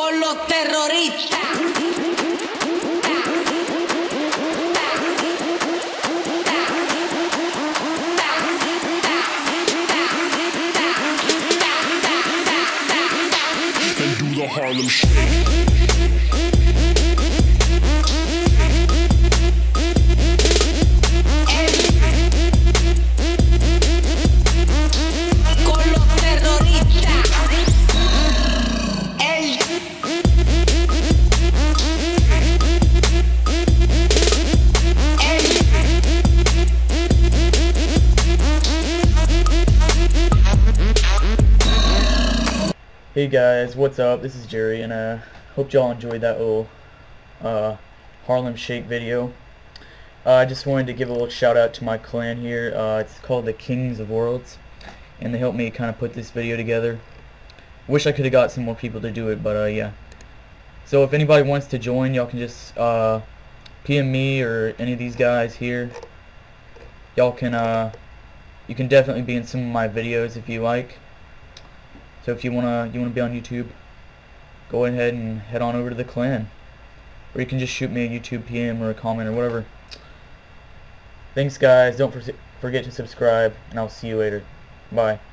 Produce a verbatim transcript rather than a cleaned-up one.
con los terroristas. The Harlem Shake. Hey guys, what's up? This is Jerry, and uh, hope y'all enjoyed that little uh, Harlem Shake video. Uh, I just wanted to give a little shout out to my clan here. Uh, it's called the Kings of Worlds, and they helped me kind of put this video together. Wish I could have got some more people to do it, but uh, yeah. So if anybody wants to join, y'all can just uh, P M me or any of these guys here. Y'all can uh, you can definitely be in some of my videos if you like. So if you wanna you wanna be on YouTube, go ahead and head on over to the clan, or you can just shoot me a YouTube P M or a comment or whatever. Thanks guys. Don't forget to subscribe, and I'll see you later. Bye.